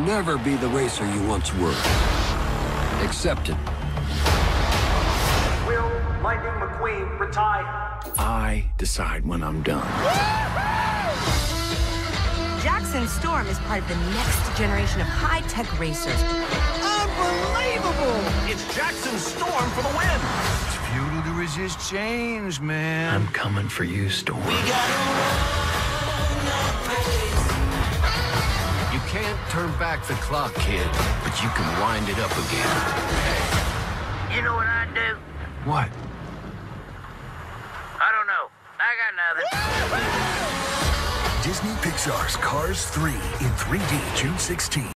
never be the racer you once were. Accept it. Will Lightning McQueen retire? I decide when I'm done. Jackson Storm is part of the next generation of high-tech racers. Unbelievable! It's Jackson Storm for the win! It's futile to resist change, man. I'm coming for you, Storm. You can't turn back the clock, kid, but you can wind it up again. You know what I'd do? What? I don't know. I got nothing. Disney Pixar's Cars 3 in 3D June 16.